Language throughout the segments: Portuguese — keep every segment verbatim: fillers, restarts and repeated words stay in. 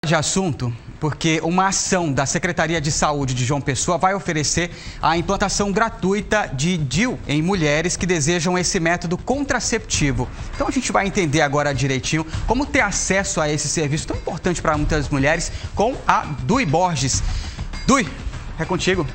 De assunto, porque uma ação da Secretaria de Saúde de João Pessoa vai oferecer a implantação gratuita de D I U em mulheres que desejam esse método contraceptivo. Então a gente vai entender agora direitinho como ter acesso a esse serviço tão importante para muitas mulheres com a Dui Borges. Dui, é contigo.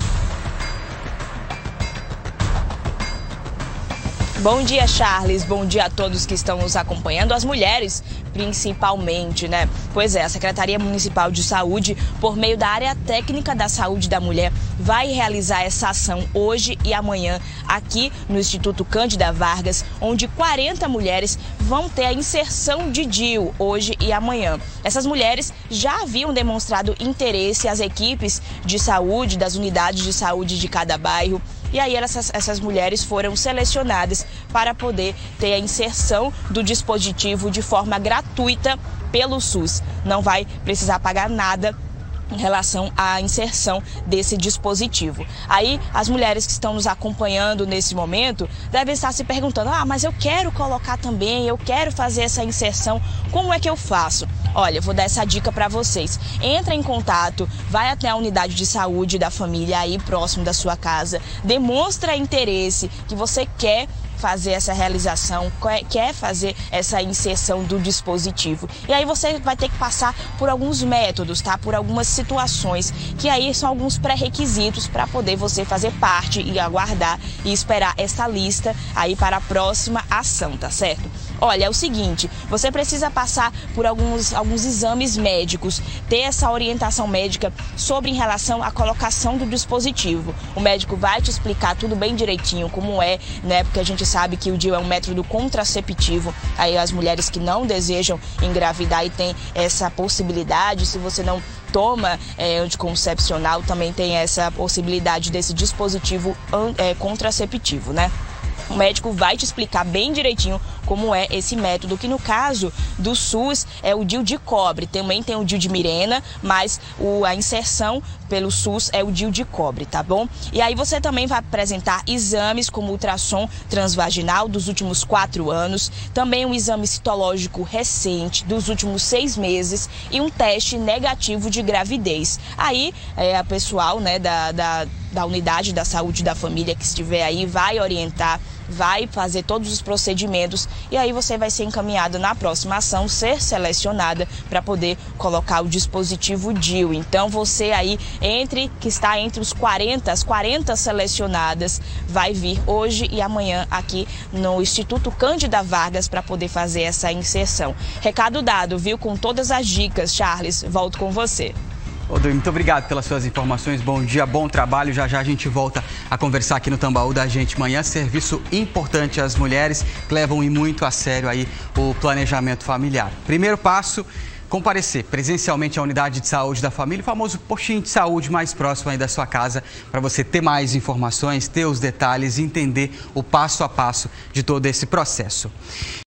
Bom dia, Charles. Bom dia a todos que estão nos acompanhando, as mulheres principalmente, né? Pois é, a Secretaria Municipal de Saúde, por meio da área técnica da saúde da mulher, vai realizar essa ação hoje e amanhã aqui no Instituto Cândida Vargas, onde quarenta mulheres vão ter a inserção de D I U hoje e amanhã. Essas mulheres já haviam demonstrado interesse às equipes de saúde, das unidades de saúde de cada bairro. E aí essas, essas mulheres foram selecionadas para poder ter a inserção do dispositivo de forma gratuita pelo SUS. Não vai precisar pagar nada em relação à inserção desse dispositivo. Aí as mulheres que estão nos acompanhando nesse momento devem estar se perguntando: ah, mas eu quero colocar também, eu quero fazer essa inserção, como é que eu faço? Olha, eu vou dar essa dica para vocês. Entra em contato, vai até a unidade de saúde da família aí próximo da sua casa, demonstra interesse que você quer fazer essa realização, quer fazer essa inserção do dispositivo. E aí você vai ter que passar por alguns métodos, tá? Por algumas situações, que aí são alguns pré-requisitos para poder você fazer parte e aguardar e esperar essa lista aí para a próxima ação, tá certo? Olha, é o seguinte, você precisa passar por alguns, alguns exames médicos, ter essa orientação médica sobre em relação à colocação do dispositivo. O médico vai te explicar tudo bem direitinho como é, né? Porque a gente sabe que o D I U é um método contraceptivo. Aí as mulheres que não desejam engravidar e tem essa possibilidade, se você não toma é, anticoncepcional, também tem essa possibilidade desse dispositivo é, contraceptivo, né? O médico vai te explicar bem direitinho como é esse método, que no caso do SUS é o D I U de cobre. Também tem o D I U de Mirena, mas o, a inserção pelo SUS é o D I U de cobre, tá bom? E aí você também vai apresentar exames como ultrassom transvaginal dos últimos quatro anos, também um exame citológico recente dos últimos seis meses e um teste negativo de gravidez. Aí é, a pessoal, né, da, da, da unidade da saúde da família que estiver aí vai orientar, vai fazer todos os procedimentos e aí você vai ser encaminhado na próxima ação, ser selecionada para poder colocar o dispositivo D I U. Então você aí, entre que está entre os quarenta, as quarenta selecionadas, vai vir hoje e amanhã aqui no Instituto Cândida Vargas para poder fazer essa inserção. Recado dado, viu? Com todas as dicas, Charles, volto com você. Ô, Dui, muito obrigado pelas suas informações. Bom dia, bom trabalho. Já já a gente volta a conversar aqui no Tambaú da Gente Manhã. Serviço importante às mulheres que levam e muito a sério aí o planejamento familiar. Primeiro passo, comparecer presencialmente à unidade de saúde da família, o famoso postinho de saúde mais próximo aí da sua casa, para você ter mais informações, ter os detalhes e entender o passo a passo de todo esse processo.